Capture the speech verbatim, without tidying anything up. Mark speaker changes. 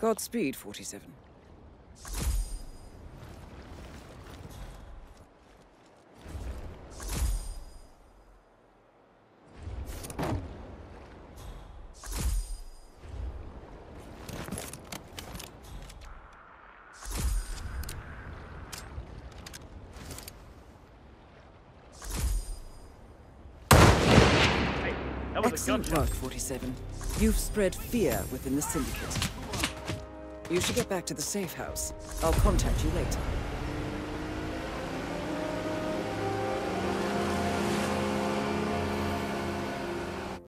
Speaker 1: Godspeed, forty-seven. Excellent work, forty-seven. You've spread fear within the Syndicate. You should get back to the safe house. I'll contact you later.